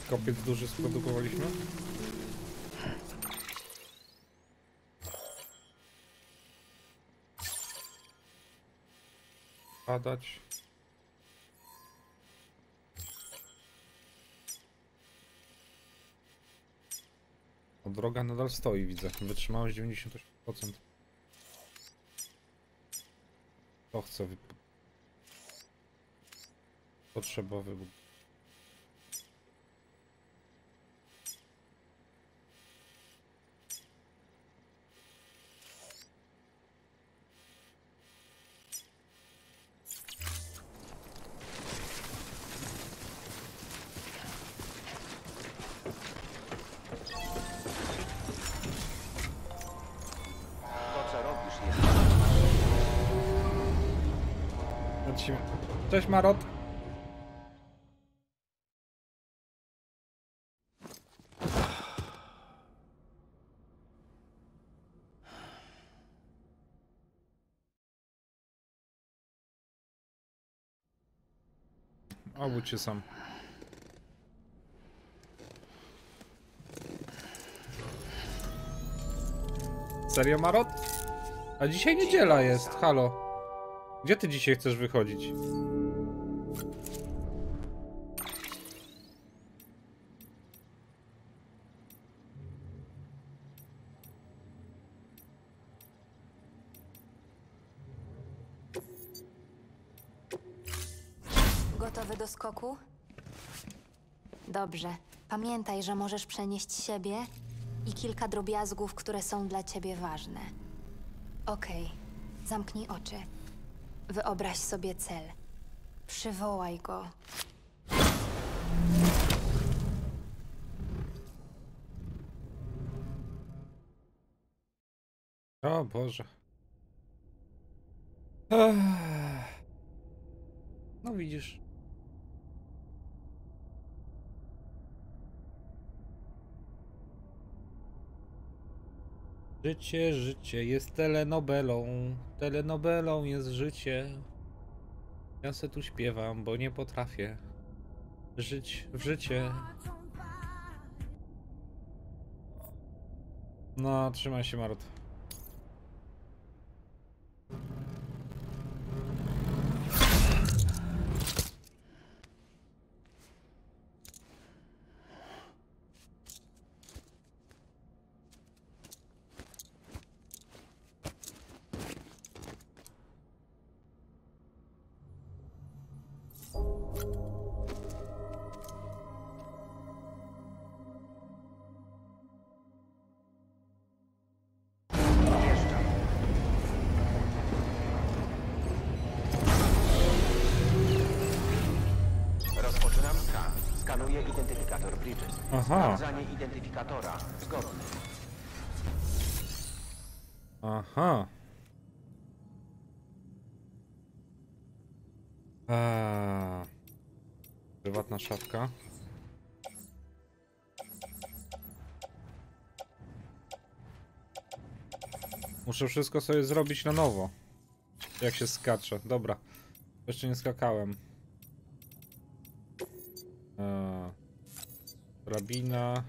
Kopiec duży sprodukowaliśmy. Padać. O, droga nadal stoi, widzę. Wytrzymałość 98%. To chcę potrzebowy. Cześć Marot. Obudź się sam. Serio Marot? A dzisiaj niedziela jest, halo. Gdzie ty dzisiaj chcesz wychodzić? Gotowy do skoku? Dobrze. Pamiętaj, że możesz przenieść siebie i kilka drobiazgów, które są dla ciebie ważne. Okej. Zamknij oczy. Wyobraź sobie cel. Przywołaj go. O Boże. No widzisz. Życie, życie jest telenobelą. Telenobelą jest życie. Ja se tu śpiewam, bo nie potrafię żyć w życie. No, trzymaj się, Marot. Rozpoczynam skan. Skanuję identyfikator Bridges. Aha. Sprawdzanie identyfikatora zgodne. Aha. Prywatna szafka. Muszę wszystko sobie zrobić na nowo. Jak się skacze. Dobra. Jeszcze nie skakałem. Drabina.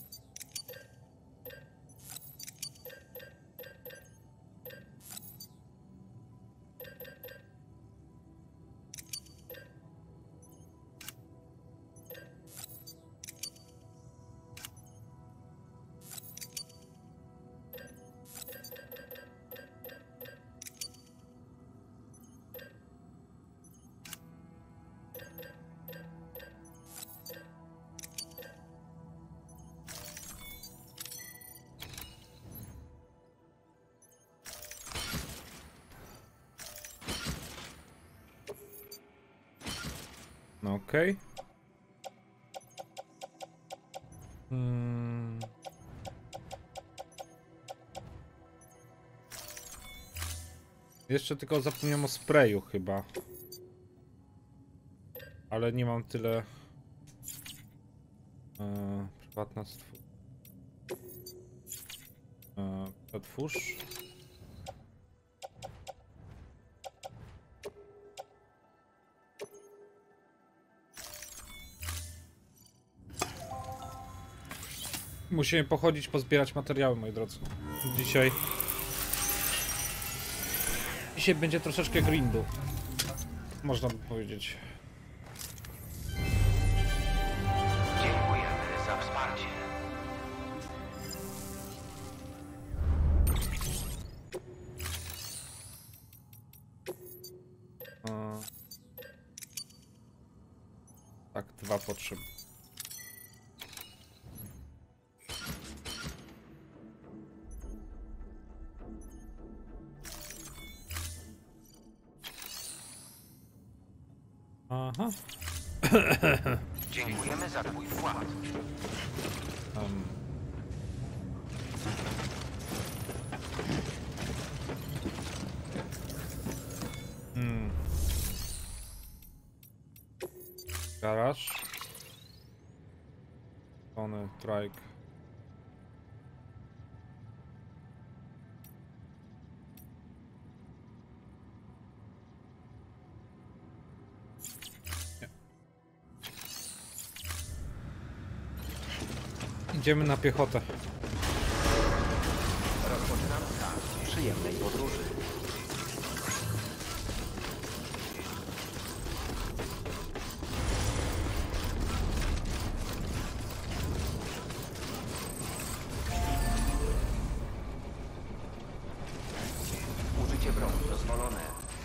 No okej. Jeszcze tylko zapomniałem o sprayu chyba. Ale nie mam tyle. Prywatna otwórz. Musimy pochodzić, pozbierać materiały, moi drodzy. Dzisiaj będzie troszeczkę grindu. Można by powiedzieć. Dziękujemy za wsparcie. Tak, 2 potrzeby. Aha. Dziękujemy za twój wkład. Garaż. Tony, trike. Idziemy na piechotę. Rozpoczynamy start przyjemnej podróży. Użycie broni dozwolone.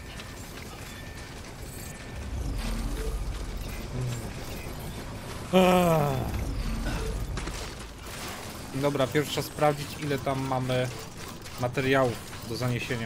Dobra, pierwszy trzeba sprawdzić, ile tam mamy materiałów do zaniesienia.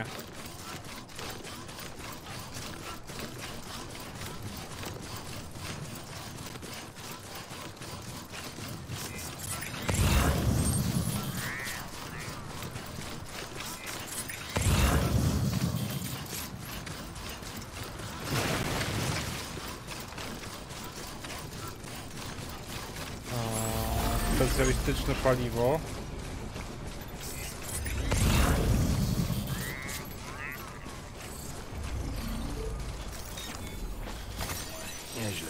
Specjalistyczne paliwo. Nieźle.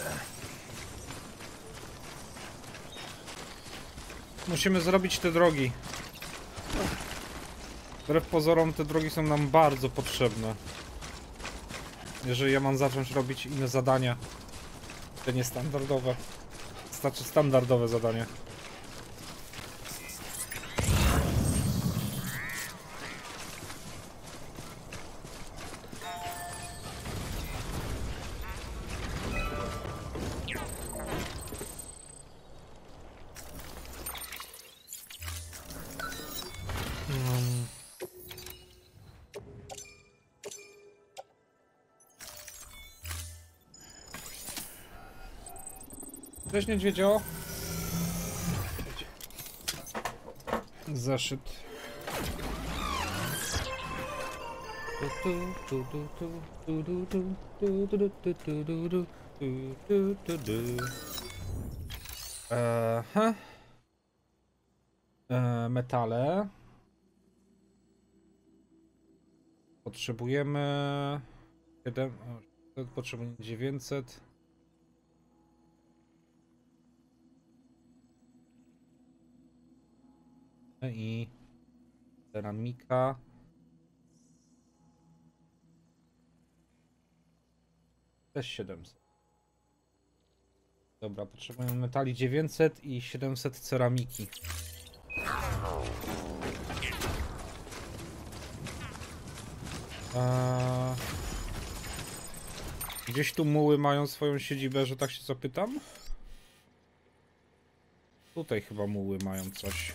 Musimy zrobić te drogi. Wbrew pozorom te drogi są nam bardzo potrzebne. Jeżeli ja mam zacząć robić inne zadania. Te niestandardowe. Znaczy standardowe zadania. Cześć niedźwiedzio. Zeszyt. Metale. Potrzebujemy 7, potrzebujemy 900. I ceramika. Też 700. Dobra, potrzebujemy metali 900 i 700 ceramiki. Gdzieś tu muły mają swoją siedzibę, że tak się zapytam? Tutaj chyba muły mają coś.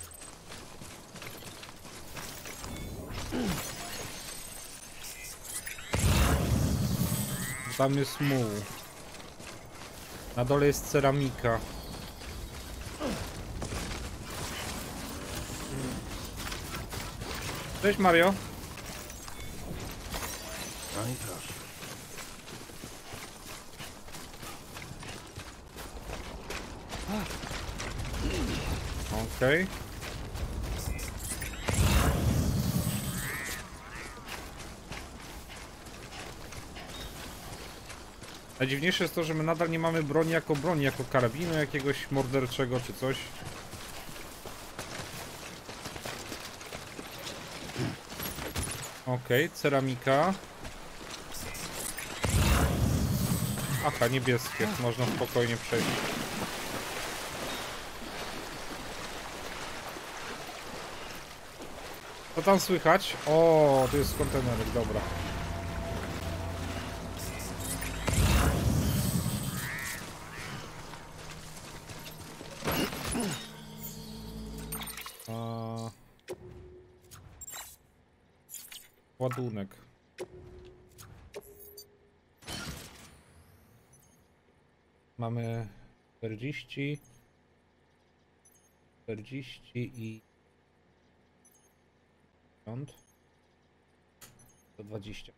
Tam jest muł. Na dole jest ceramika. Cześć Mario. No i proszę. Okej. Najdziwniejsze jest to, że my nadal nie mamy broni, jako karabinu jakiegoś morderczego czy coś. Okej, ceramika. Aha, niebieskie. Można spokojnie przejść. Co tam słychać? O, tu jest kontenerek, dobra. Ładunek. Mamy 40 i 120.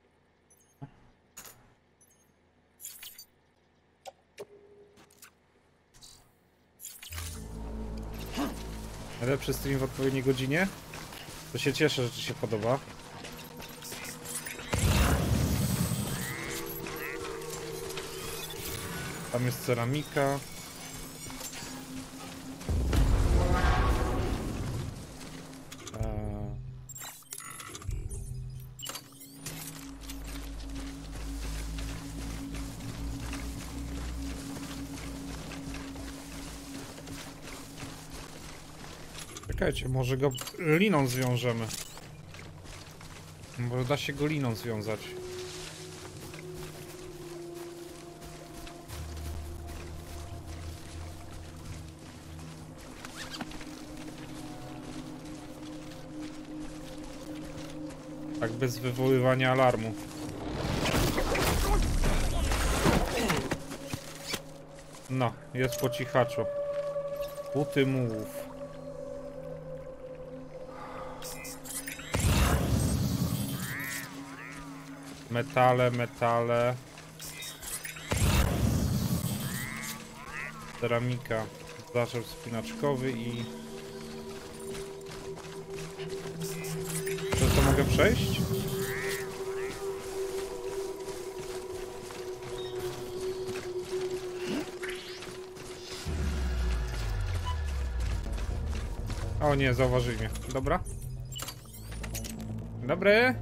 Najlepszy stream w odpowiedniej godzinie. To się cieszę, że ci się podoba. Tam jest ceramika. Czekajcie, może go liną zwiążemy. Może da się go liną związać. Tak bez wywoływania alarmu. No, jest po cichaczu. Buty mułów. Metale. Ceramika. Zaczep spinaczkowy i... Przez to mogę przejść? O nie, zauważyli mnie. Dobra. Dobry.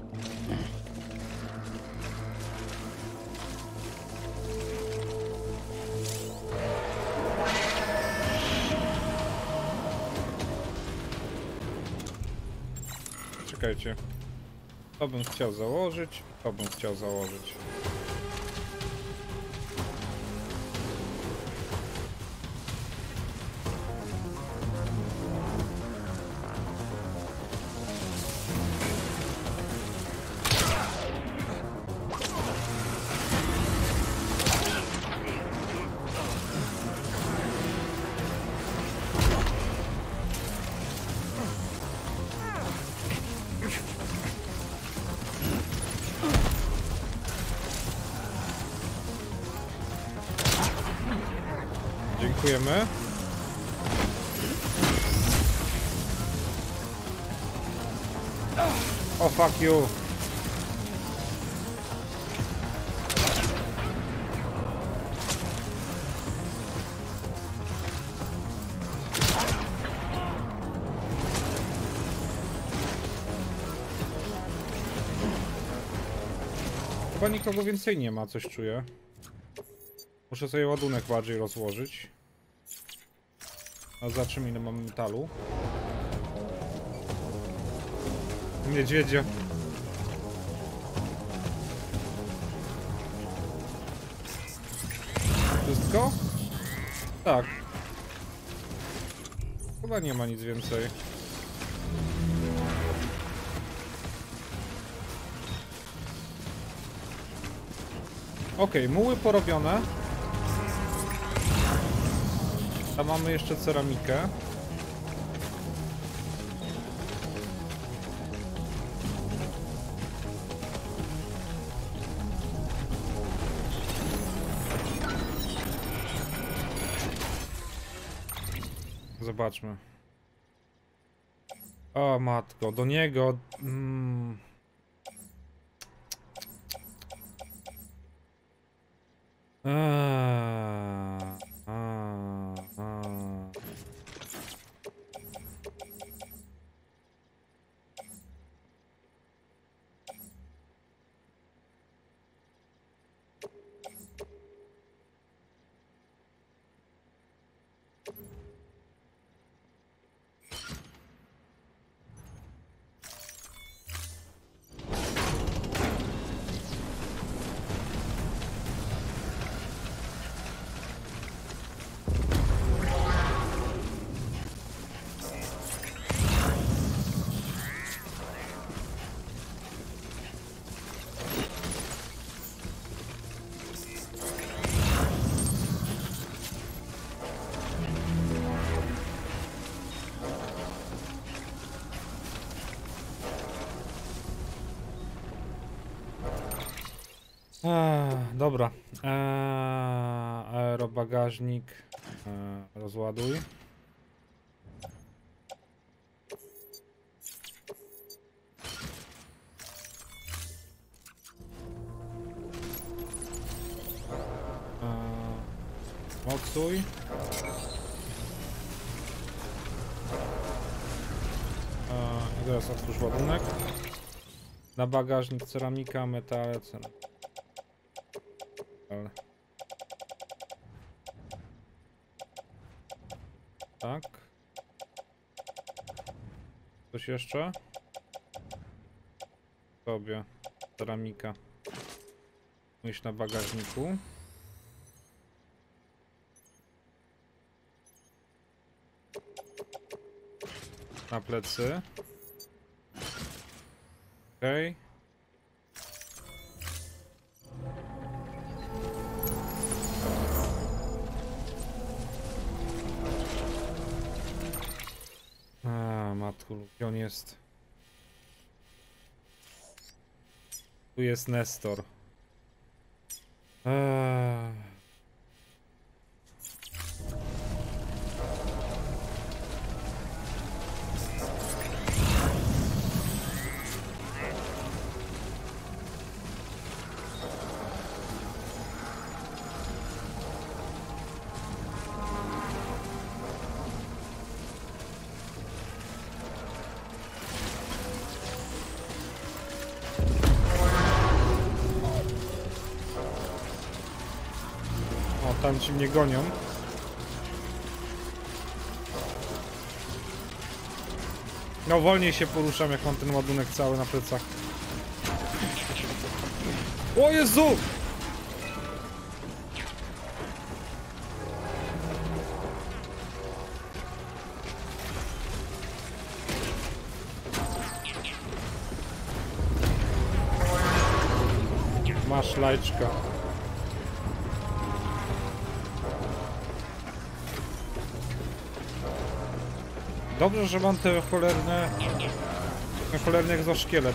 Czekajcie. To bym chciał założyć, to bym chciał założyć. Dziękujemy. O, fuck you. Chyba nikogo więcej nie ma, coś czuję. Muszę sobie ładunek bardziej rozłożyć. A zobaczymy, ile mamy metalu. Niedźwiedzie. Wszystko? Tak. Chyba nie ma nic więcej. Okej, muły porobione. Tam mamy jeszcze ceramikę. Zobaczmy. O matko, do niego... Dobra. Aerobagażnik. Rozładuj. Mocuj. I teraz otwórz ładunek. Na bagażnik ceramika, metale, tak. Coś jeszcze? Sobie. Ceramika. Myśl na bagażniku. Na plecy. Okej. Matku, gdzie on jest? Tu jest Nestor. Tam ci mnie gonią. No wolniej się poruszam, jak mam ten ładunek cały na plecach. O Jezu! Masz lajczka. Dobrze, że mam te cholerny egzoszkielet.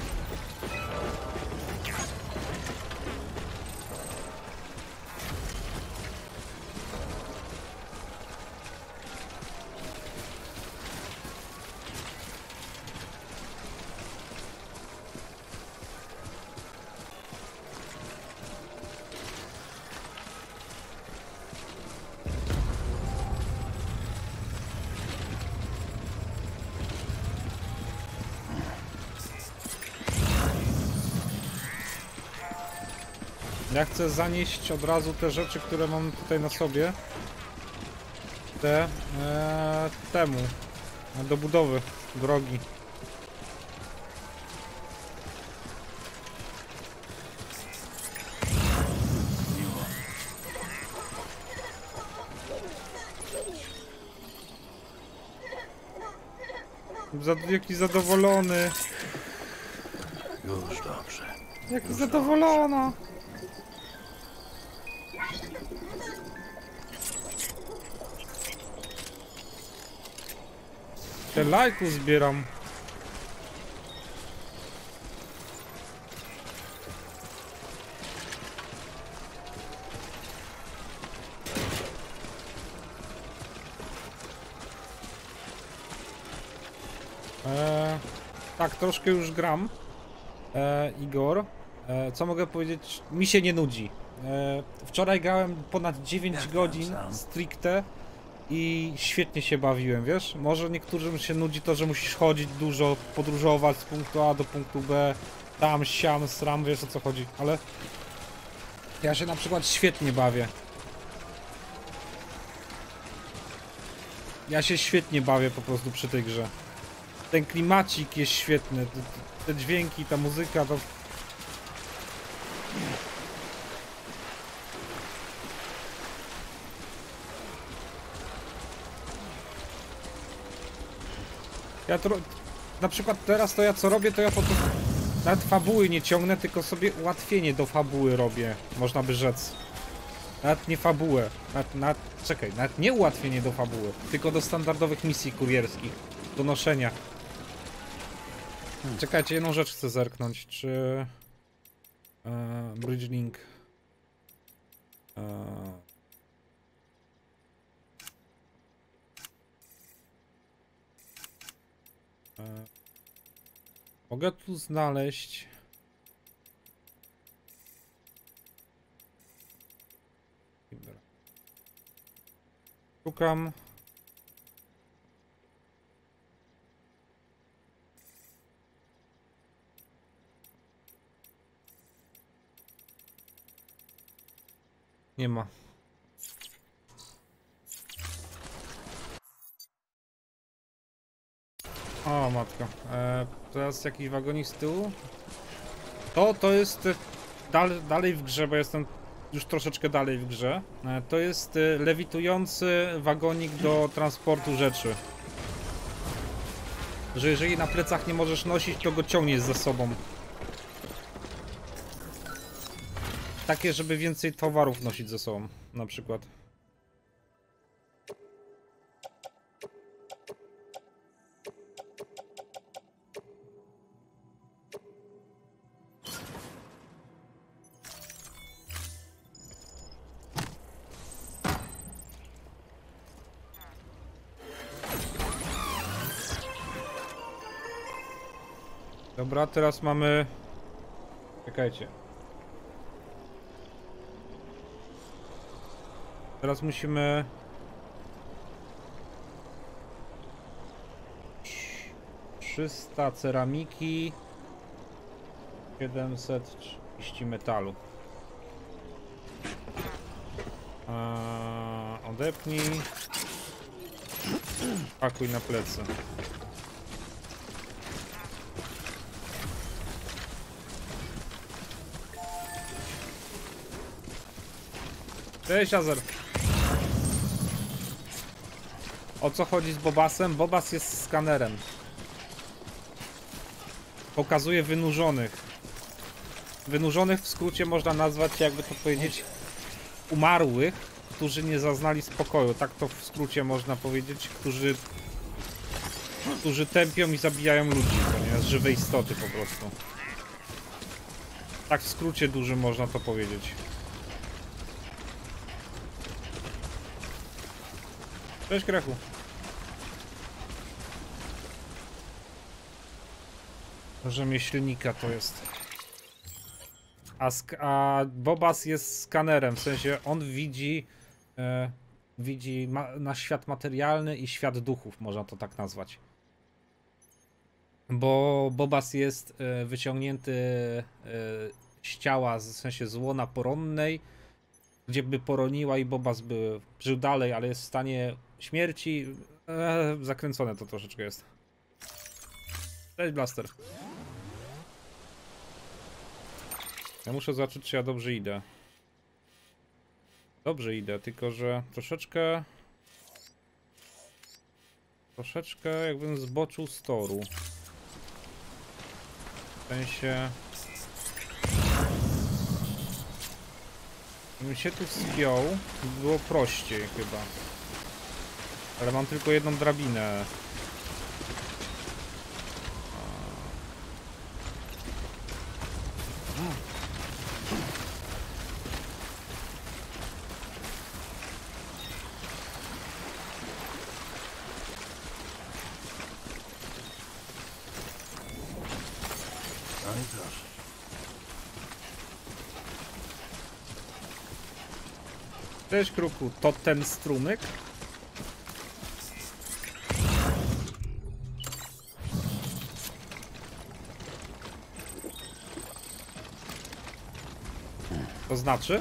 Ja chcę zanieść od razu te rzeczy, które mam tutaj na sobie. Temu. Do budowy drogi. Jaki zadowolony. Już dobrze. Jaki zadowolona. Te lajku zbieram. Tak, troszkę już gram. Igor. Co mogę powiedzieć? Mi się nie nudzi. Wczoraj grałem ponad 9 godzin stricte i świetnie się bawiłem, wiesz? Może niektórym się nudzi to, że musisz chodzić dużo, podróżować z punktu A do punktu B, tam, siam, sram, wiesz o co chodzi, ale ja się na przykład świetnie bawię. Ja się świetnie bawię po prostu przy tej grze. Ten klimacik jest świetny, te dźwięki, ta muzyka, to... Ja to... Na przykład teraz to ja co robię, to ja po prostu... Nawet fabuły nie ciągnę, tylko sobie ułatwienie do fabuły robię, można by rzec. Nawet nie fabułę, nawet nie ułatwienie do fabuły, tylko do standardowych misji kurierskich, do noszenia. Czekajcie, jedną rzecz chcę zerknąć, czy... Bridge Link Mogę tu znaleźć... Szukam... Nie ma. O, matka. Teraz jakiś wagonik z tyłu? To jest dalej w grze, bo jestem już troszeczkę dalej w grze. To jest lewitujący wagonik do transportu rzeczy. Że jeżeli na plecach nie możesz nosić, to go ciągniesz za sobą. Takie, żeby więcej towarów nosić ze sobą, na przykład. Dobra, teraz mamy... Czekajcie. Teraz musimy... 300 ceramiki, 730 metalu. Odepnij. Pakuj na plecy. Cześć, Azer. O co chodzi z Bobasem? Bobas jest skanerem. Pokazuje wynurzonych. Wynurzonych w skrócie można nazwać, jakby to powiedzieć, umarłych, którzy nie zaznali spokoju. Tak to w skrócie można powiedzieć, którzy tępią i zabijają ludzi, ponieważ żywe istoty po prostu. Tak w skrócie dużym można to powiedzieć. Cześć, Krechu. Rzemieślnika to jest. A Bobas jest skanerem, w sensie on widzi na świat materialny i świat duchów, można to tak nazwać. Bo Bobas jest wyciągnięty z ciała, w sensie z łona poronnej, gdzie by poroniła i Bobas by żył dalej, ale jest w stanie śmierci. Zakręcone to troszeczkę jest. Cześć, Blaster. Ja muszę zobaczyć, czy ja dobrze idę. Dobrze idę, tylko że troszeczkę jakbym zboczył z toru. W sensie... Gdybym się tu wspiął, było prościej chyba. Ale mam tylko jedną drabinę. No i proszę. Cześć, Kruku, to ten strumyk? To znaczy?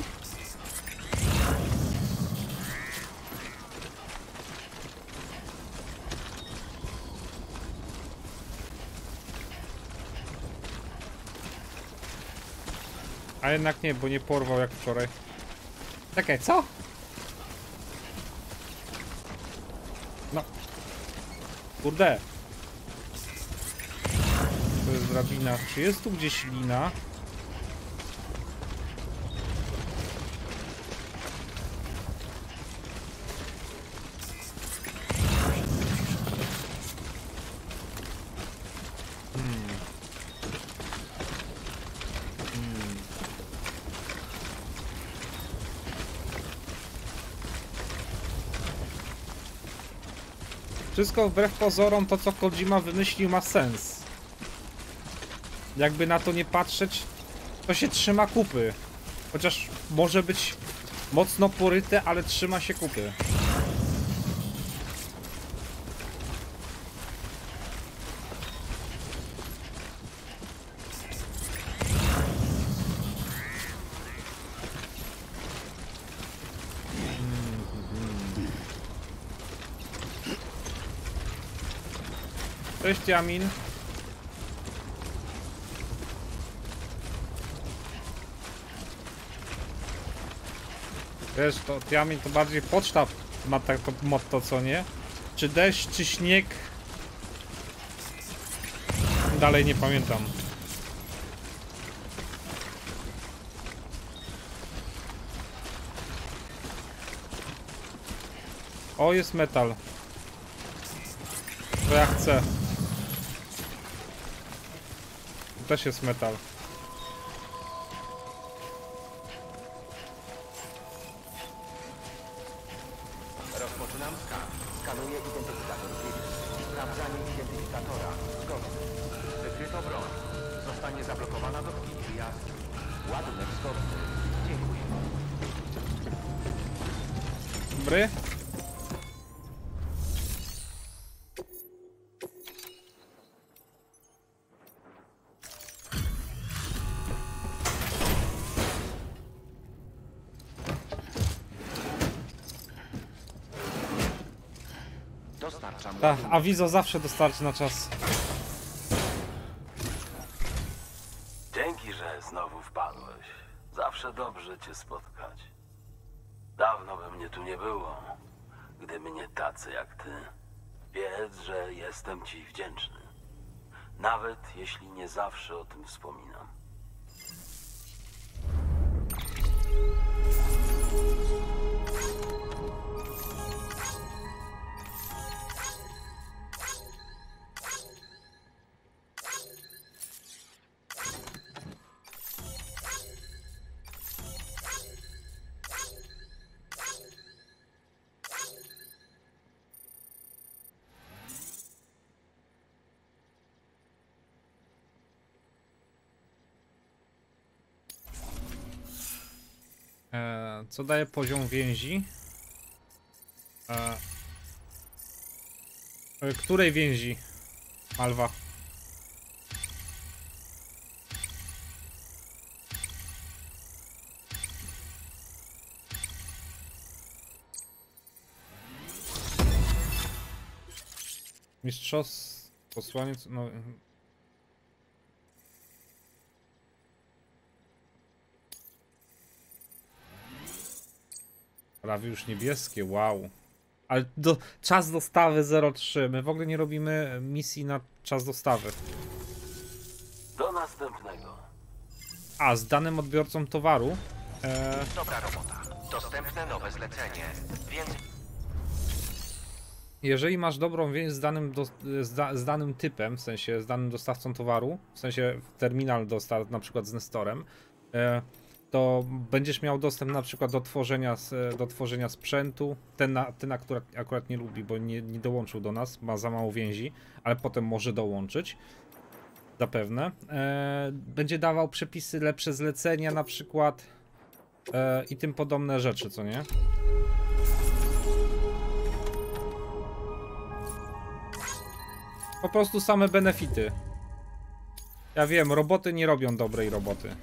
A jednak nie, bo nie porwał jak wczoraj. Czekaj, co? No. Kurde. To jest drabina. Czy jest tu gdzieś lina? Wszystko wbrew pozorom, to co Kojima wymyślił, ma sens. Jakby na to nie patrzeć, to się trzyma kupy. Chociaż może być mocno poryte, ale trzyma się kupy. Cześć, Jamin. Wiesz, to Jamin to bardziej poczta ma tak to motto, co nie? Czy deszcz, czy śnieg? Dalej nie pamiętam. O, jest metal. To ja chcę. Tu też jest metal. Rozpoczynam skan. Skanuję identyfikator Grid. Sprawdzanie identyfikatora. Zgodnie. Wykryto broń. Zostanie zablokowana do chwili wyjazdu. Ładunek zgodny. Dziękuję. Dobry. Dostarczam Tak, ładunek. awizo zawsze dostarczy na czas. Dzięki, że znowu wpadłeś. Zawsze dobrze cię spotkać. Dawno by mnie tu nie było, gdyby nie tacy jak ty. Wiedz, że jestem ci wdzięczny. Nawet jeśli nie zawsze o tym wspominam. Co daje poziom więzi? Której więzi? Malwa. Mistrzostw... Posłaniec... No... Prawie już niebieskie, wow. Ale czas dostawy 0,3. My w ogóle nie robimy misji na czas dostawy. Do następnego. A, z danym odbiorcą towaru. Dobra robota. Dostępne nowe zlecenie. Więcej... Jeżeli masz dobrą więź z danym, z danym typem, w sensie z danym dostawcą towaru, w sensie terminal dostaw, na przykład z Nestorem, to będziesz miał dostęp na przykład do tworzenia sprzętu. Ten akurat nie lubi, bo nie dołączył do nas, ma za mało więzi, ale potem może dołączyć. Zapewne. Będzie dawał przepisy, lepsze zlecenia na przykład i tym podobne rzeczy, co nie? Po prostu same benefity. Ja wiem, roboty nie robią dobrej roboty.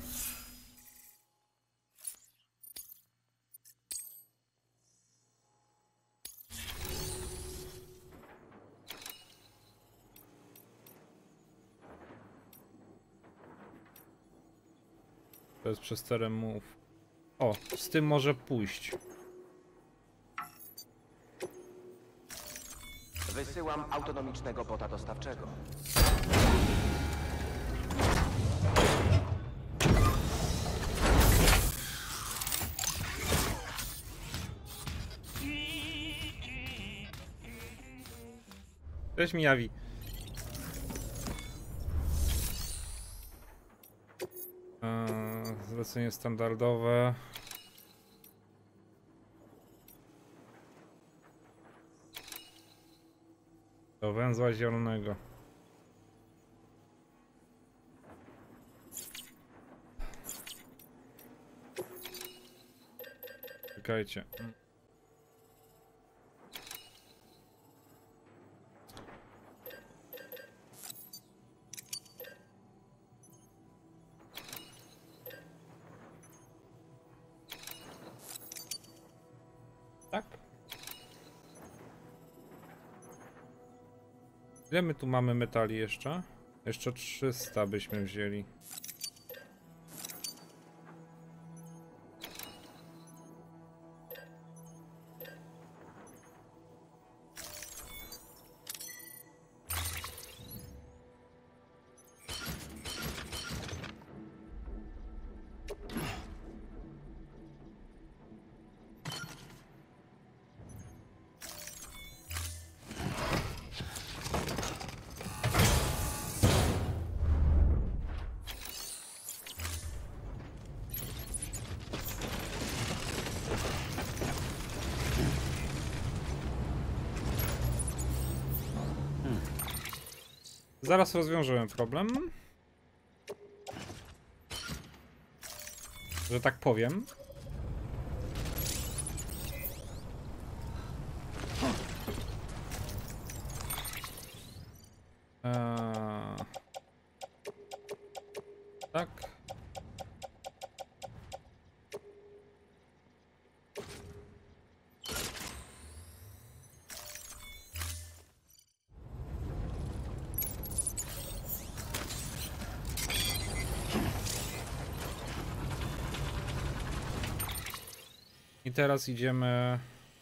To jest przez teren move. O, z tym może pójść. Wysyłam autonomicznego bota dostawczego. Cześć, Miyavi. Zlecenie standardowe. Do węzła zielonego. Czekajcie. Tak? Ile my tu mamy metali jeszcze? Jeszcze 300 byśmy wzięli. Zaraz rozwiążemy problem. Że tak powiem. Tak. I teraz idziemy...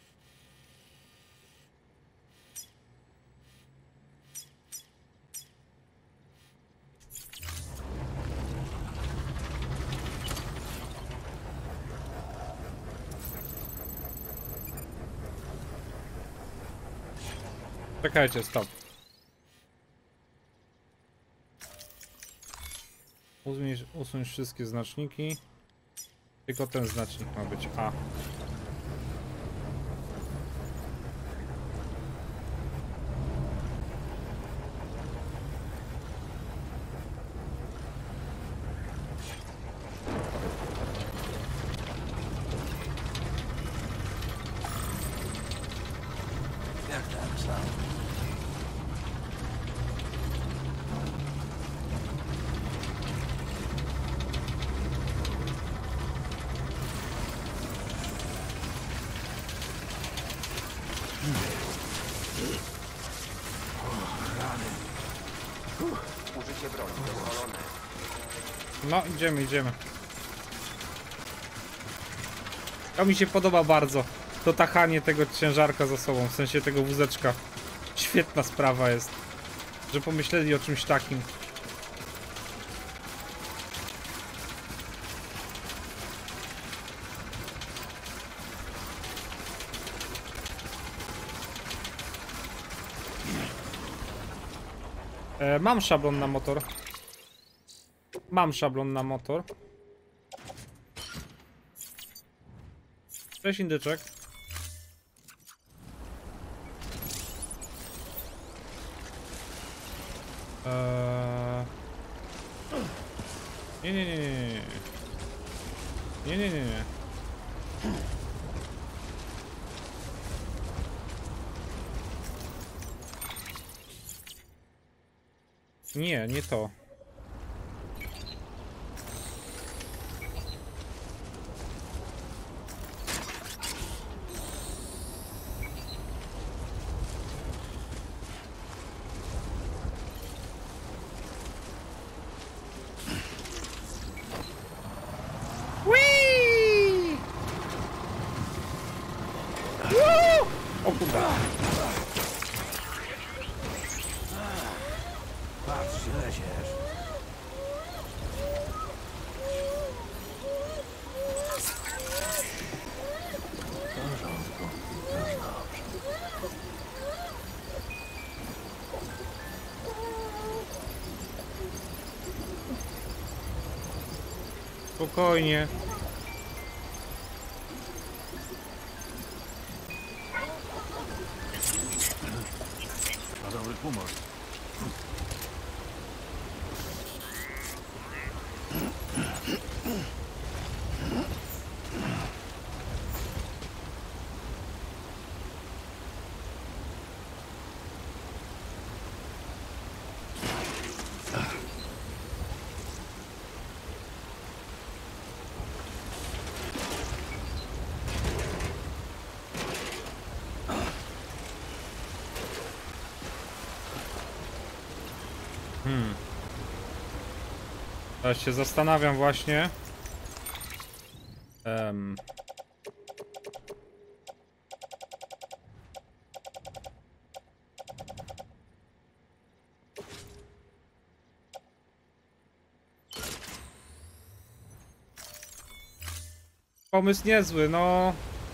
Czekajcie, stop. Usuń wszystkie znaczniki. Tylko ten znacznik ma być A. Jak tam sam? Użycie broni dozwolone. No, idziemy. To mi się podoba bardzo. To tachanie tego ciężarka za sobą, w sensie tego wózeczka. Świetna sprawa jest, że pomyśleli o czymś takim. Mam szablon na motor. Cześć, indyczek. Nie. Nie to. O kurwa. Patrz, źle lecisz. W porządku, już dobrze. Spokojnie. No dobry pomoże. Teraz się zastanawiam właśnie. Pomysł niezły, no.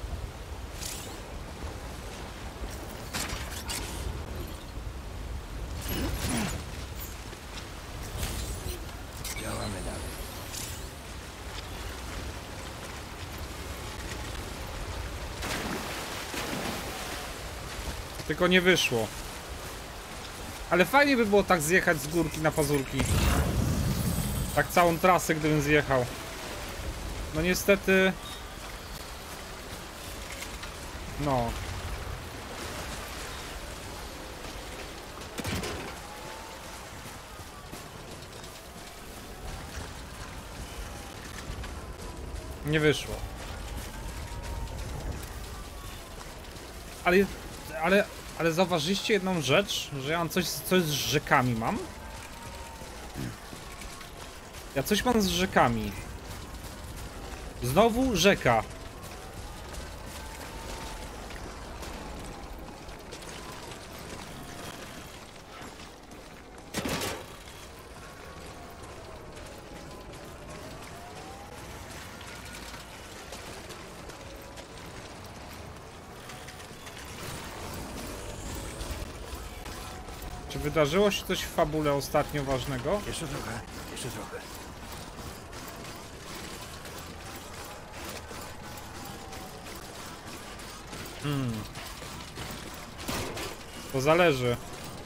Działamy dalej. Tylko nie wyszło. Ale fajnie by było tak zjechać z górki na pazurki. Tak całą trasę, gdybym zjechał. No niestety... No. Nie wyszło. Ale zauważyliście jedną rzecz? Że ja mam coś z rzekami mam? Ja coś mam z rzekami. Znowu rzeka. Czy wydarzyło się coś w fabule ostatnio ważnego? Jeszcze trochę, jeszcze trochę. To zależy.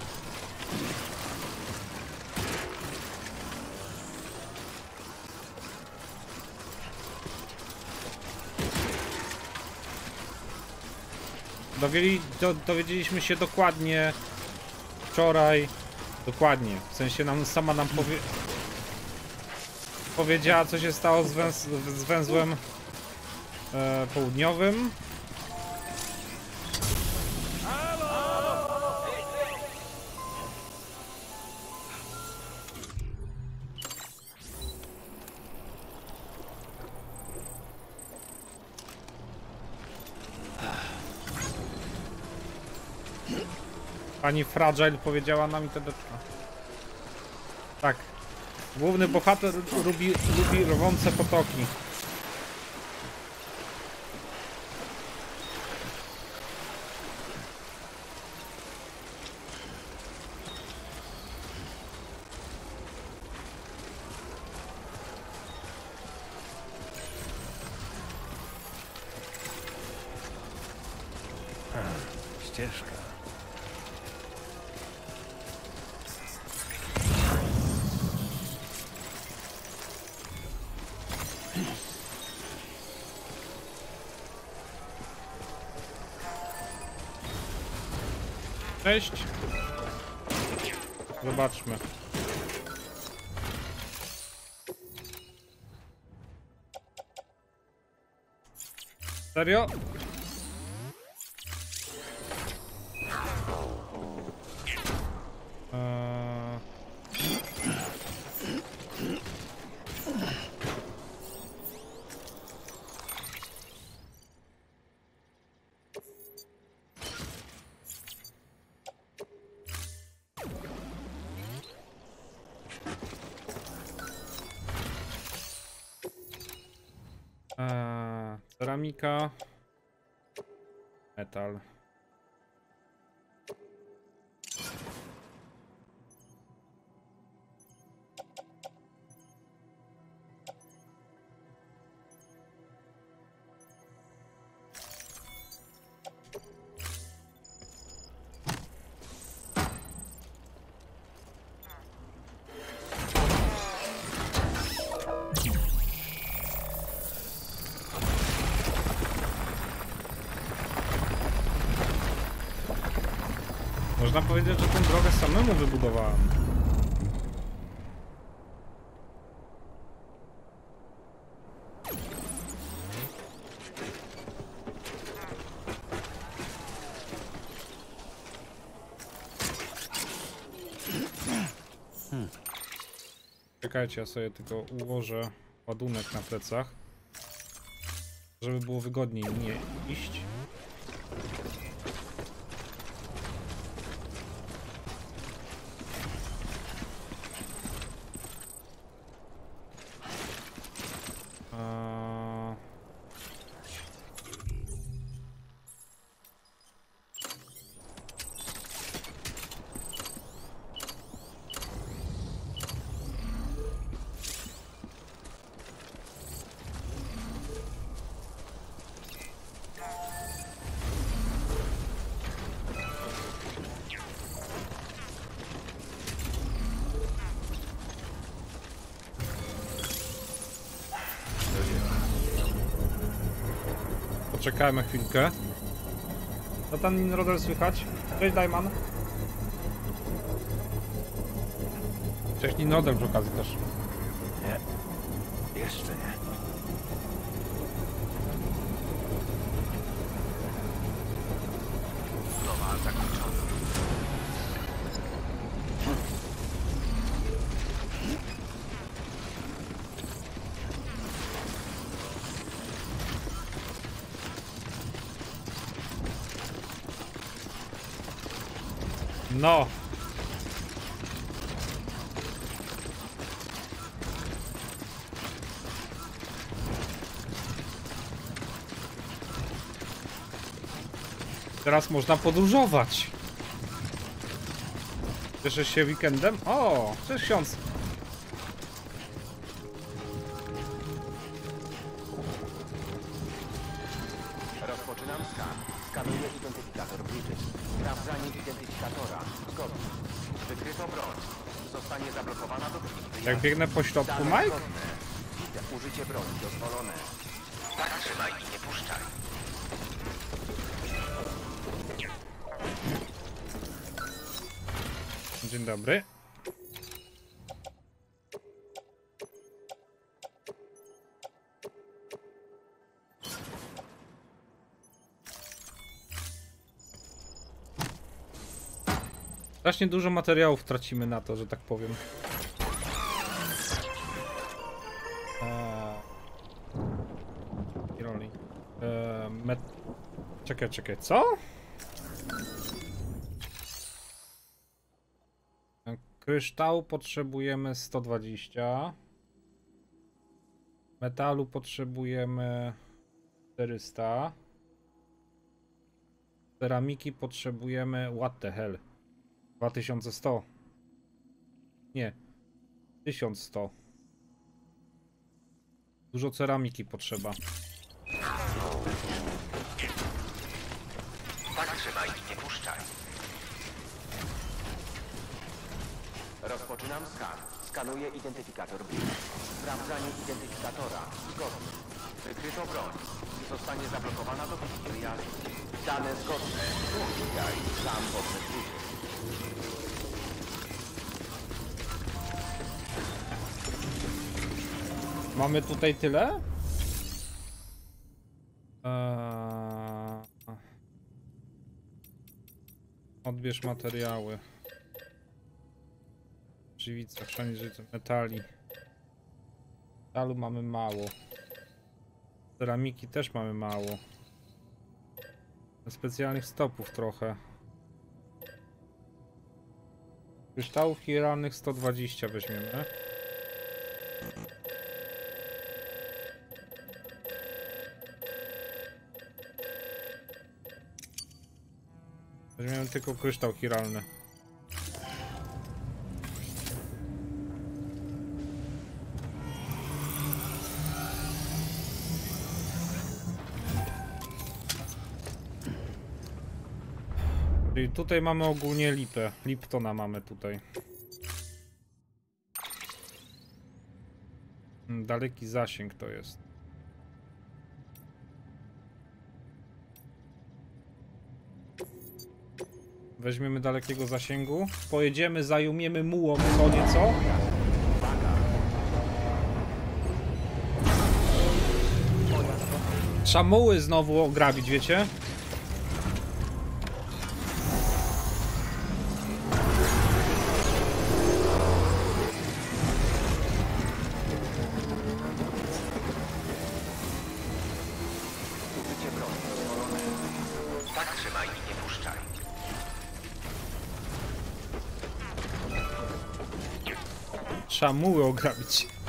Dowiedzieliśmy się dokładnie wczoraj. Dokładnie. W sensie sama nam powiedziała, co się stało z węzłem południowym. Pani Fragile powiedziała nam i tedeczka. Tak. Główny bohater lubi rwące potoki. Ścieżka. Cześć. Zobaczmy. Serio? Ceramika. Metal. Można powiedzieć, że tę drogę samemu wybudowałem. Czekajcie, ja sobie tylko ułożę ładunek na plecach, żeby było wygodniej nie iść. Poczekajmy chwilkę. Co tam Ninrodel słychać? Cześć Dajman. Cześć Ninrodel przy okazji też. Nie. Jeszcze nie. Nowa zakończona. No. Teraz można podróżować. Cieszysz się weekendem? O, cześć ksiądz. Rozpoczynam skan. Skanuję identyfikator Bridget. Sprawdzanie identyfikatora. Zgodnie. Wykryto broń. Zostanie zablokowana do drzwi. Jak biegnę po środku, Dane Mike? zgodne. Widzę. Użycie broni dozwolone. Tak trzymaj i nie puszczaj. Dzień dobry. Strasznie dużo materiałów tracimy na to, że tak powiem. Roli. Czekaj, co? Kryształu potrzebujemy 120. Metalu potrzebujemy 400. Ceramiki potrzebujemy... What the hell? 2100. Nie. 1100. Dużo ceramiki potrzeba. Tak trzymaj i nie puszczaj. Rozpoczynam skan. Skanuję identyfikator Bridget. Sprawdzanie identyfikatora. Zgodnie. Wykryto broń. Zostanie zablokowana do wyjazdu. Dane zgodne. Użyj sam podczas Bridget. Mamy tutaj tyle? Odbierz materiały. Żywica, chrzani życia, metali. Metalu mamy mało. Ceramiki też mamy mało. Specjalnych stopów trochę. Kryształów hieralnych 120 weźmiemy. Weźmiemy tylko kryształ chiralny. Czyli tutaj mamy ogólnie lipę. Liptona mamy tutaj. Daleki zasięg to jest. Weźmiemy dalekiego zasięgu. Pojedziemy, zajumiemy mułą to nieco. Trzeba muły znowu ograbić, wiecie? Użycie broni dozwolone. Tak trzymaj i nie puszczaj. Trzeba muły ograbić.